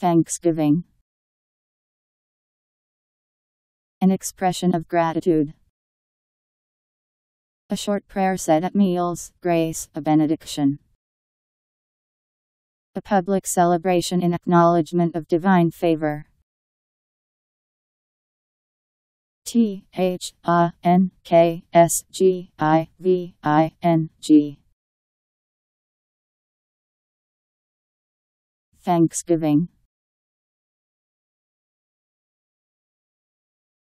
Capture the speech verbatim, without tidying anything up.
Thanksgiving. An expression of gratitude. A short prayer said at meals, grace, a benediction. A public celebration in acknowledgement of divine favor. T H A N K S G I V I N G. Thanksgiving.